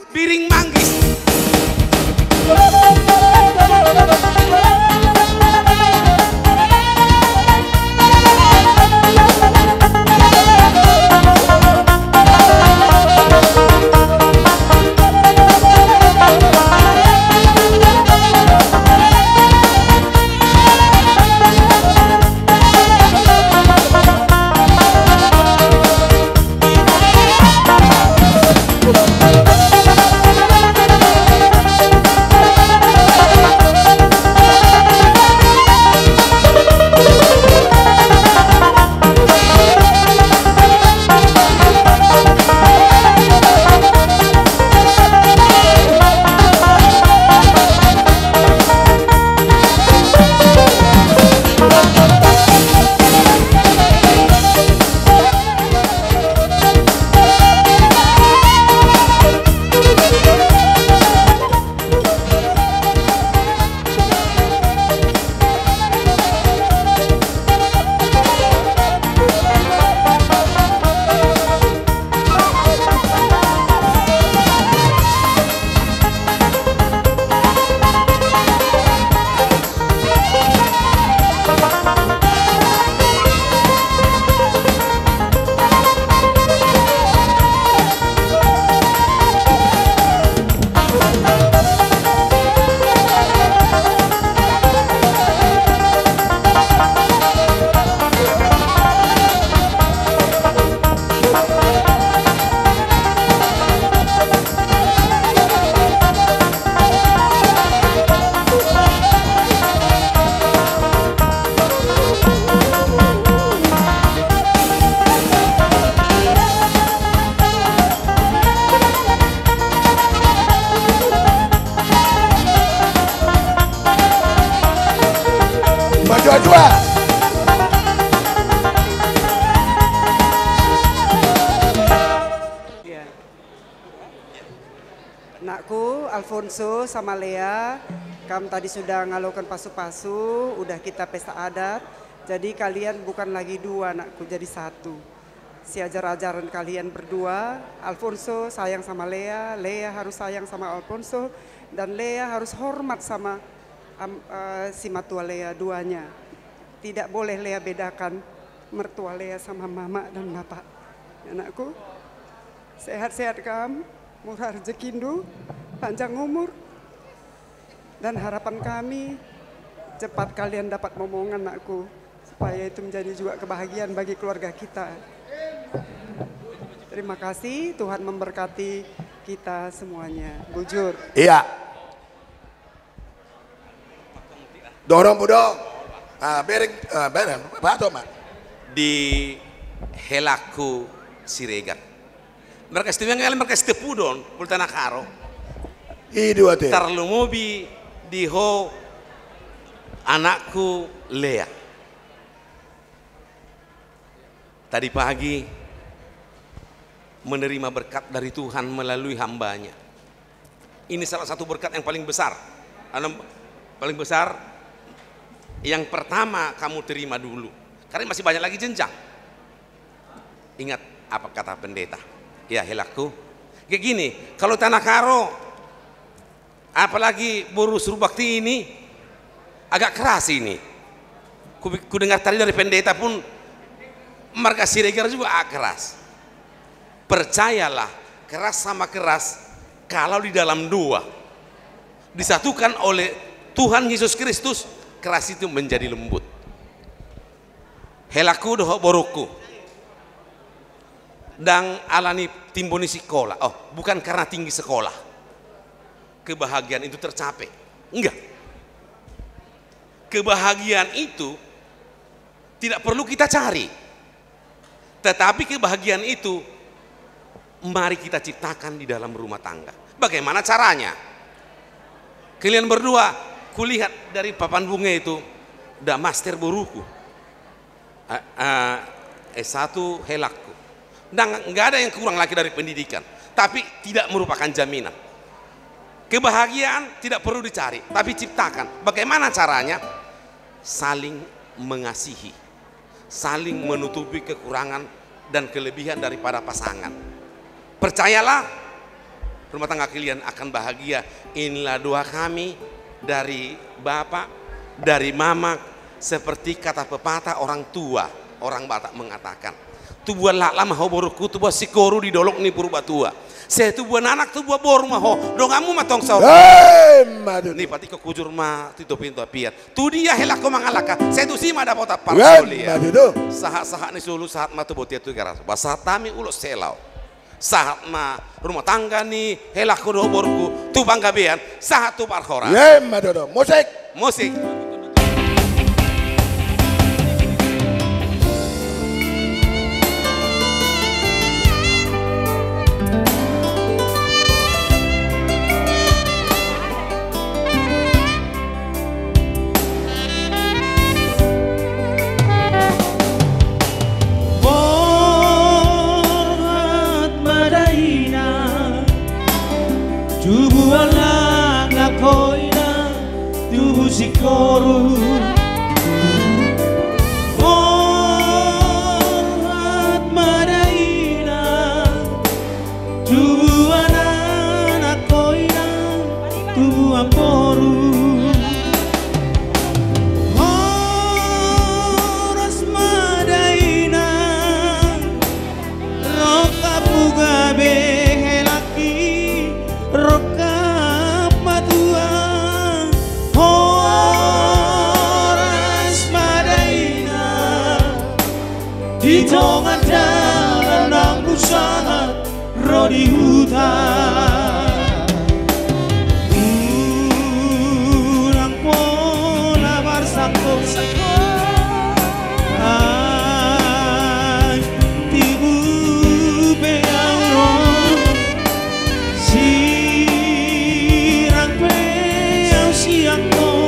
Biring Manggis. Dua-dua. Ya. Nakku, Alfonso sama Lea, kamu tadi sudah ngalokan pasu-pasu, udah kita pesta adat. Jadi kalian bukan lagi dua nakku, jadi satu. Si ajar-ajaran kalian berdua, Alfonso sayang sama Lea, Lea harus sayang sama Alfonso, dan Lea harus hormat sama si matua Lea duanya. Tidak boleh Lea bedakan mertua Lea sama mama dan bapak. Anakku, sehat-sehat kamu, murah rezekindu, panjang umur. Dan harapan kami cepat kalian dapat momongan anakku, supaya itu menjadi juga kebahagiaan bagi keluarga kita. Terima kasih, Tuhan memberkati kita semuanya. Bujur. Iya. Dorong budok. Bereng, bato mak. Di Helaku Siregar. Mereka istimewa kali mereka istepudon pultana karo. Dua teh. Tarlumobi di ho anakku Lea. Tadi pagi menerima berkat dari Tuhan melalui hambanya. Ini salah satu berkat yang paling besar. Paling besar, yang pertama kamu terima dulu. Karena masih banyak lagi jenjang. Ingat apa kata pendeta? Ya Helaku. Kayak gini, kalau tanah karo, apalagi boru surbakti ini, agak keras ini. Ku dengar tadi dari pendeta pun, marga Siregar juga agak keras. Percayalah, keras sama keras kalau di dalam dua disatukan oleh Tuhan Yesus Kristus, keras itu menjadi lembut. Helaku doho boruku dan alani timboni sekolah. Oh, bukan karena tinggi sekolah kebahagiaan itu tercapai, enggak. Kebahagiaan itu tidak perlu kita cari, tetapi kebahagiaan itu mari kita ciptakan di dalam rumah tangga. Bagaimana caranya? Kalian berdua, kulihat dari papan bunga itu, udah master buruku, S1 Helaku. Dan nggak ada yang kurang lagi dari pendidikan, tapi tidak merupakan jaminan. Kebahagiaan tidak perlu dicari, tapi ciptakan. Bagaimana caranya? Saling mengasihi, saling menutupi kekurangan dan kelebihan daripada pasangan. Percayalah, rumah tangga kalian akan bahagia. Inilah doa kami dari Bapak, dari Mama, seperti kata pepatah orang tua, orang Batak mengatakan, tubuh lama ho boruku tubuh sikoru di dolok ni purba tua. Saya tubuh anak tubuh boru mah ho, dongamu matong sahur. Ni pati kekujur mah tito pintu apiat. Tu dia helako mangalaka. Saya tu sima dapat apa solia. Sahat-sahat ni sulu sahat mah tu botia tu garas. Basahat tami ulo selau. Sahat mah rumah tangga ni helako do boruku tu bangga bean. Sahat tu parkora. Musik. Musik. Sikoru Mohat madaina Tubuh anak koina Tubuh amporu Horas madaina Roka pugabe helaki Roka matua Hitungan jalan yang sangat rodi hutan Ulang pola bersangkut Tibu beang Sirang beang siang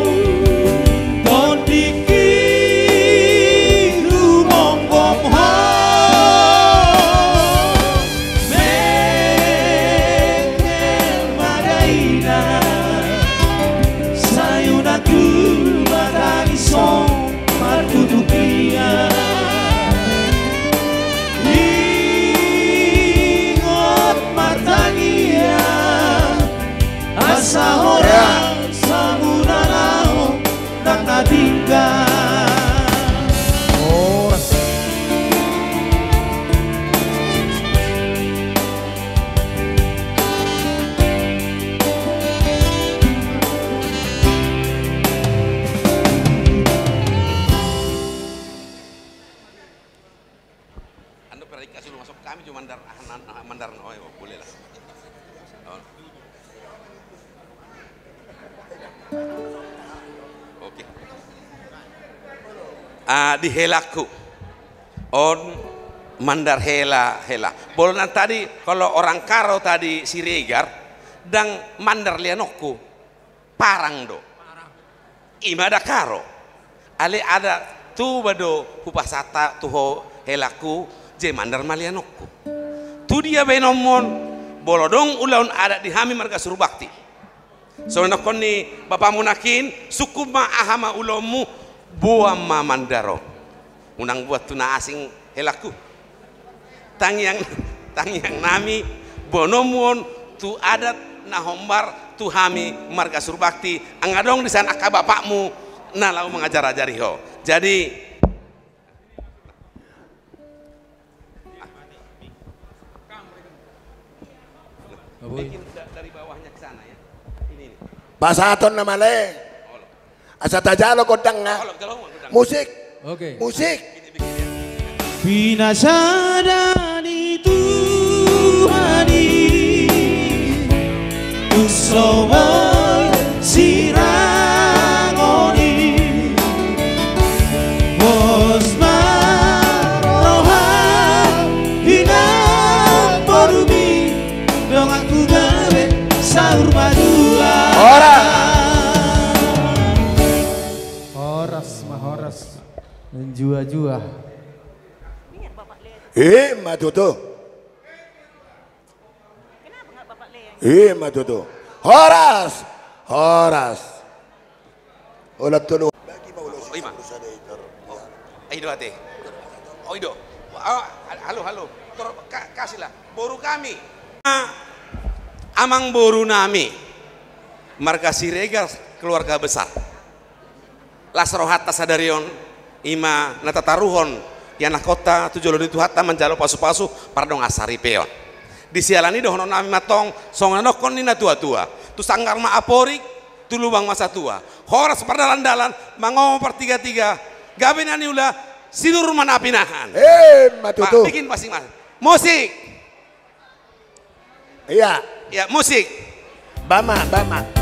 di helaku on mandar hela. Bolonan tadi kalau orang Karo tadi Siregar dan mandar lianokku parang do. Ima ada Karo. Ale ada tu bado hupasata tuho helaku je mandar malianokku. Tu dia benomon bolodong ulaun ada di hami marga Surbakti. So nakon ni Bapak Munakin sukuma ahama ulomu buam mandaro. Unang buat tuna asing helaku tang yang nami bonomon tu adat nahombar tu hami marga Surbakti angadong di sana ka bapakmu nalau mengajar-ajari ho. Jadi dari bawahnya ke sana ya. Ini. Pasaton na mali. Asa tajalo kodang nga. Musik. Oke. Musik. Pinasadani Tuhani Usoboy Sirangoni Bosma Rohan Hinang Porumi Dong aku gawe sahur madura Horas menjua-jua. Matutu. Kenapa nggak Bapak Le? Matutu. Horas. Ulat tulu. Aido ate. Aido. Halo. Kasihlah. Boru kami. amang boru nami marga Siregar keluarga besar lasrohata sadarion ima natataruhon yana kota tujolo itu hatta menjalo pasu-pasu pardong asari peon disialani dohono nami matong songanokon nina tua-tua tu sanggar ma aporik tu lubang masa tua horas perdalan-dalan mangom pertiga-tiga gabinani ula sidur manapinahan matutu bikin masing-masing musik iya ya musik bama